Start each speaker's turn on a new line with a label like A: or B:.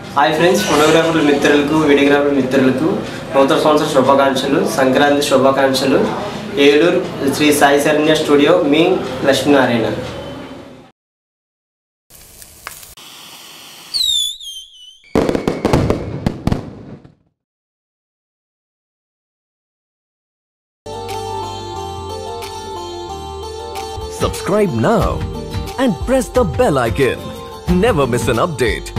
A: Hi friends, ఫోటోగ్రాఫర్ల మిత్రులకు వీడియోగ్రాఫర్ల మిత్రులకు నూతన సంవత్సర శుభాకాంక్షలు, సంక్రాంతి శుభాకాంక్షలు. ఏలూరు శ్రీ సాయి శరణ్య స్టూడియో, మీ Lakshminarayana.
B: Subscribe now and press the bell icon. Never miss an update.